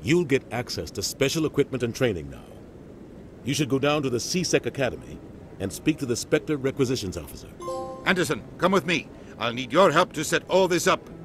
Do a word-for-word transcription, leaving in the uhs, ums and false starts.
You'll get access to special equipment and training now. You should go down to the C SEC Academy and speak to the Spectre Requisitions Officer. Anderson, come with me. I'll need your help to set all this up.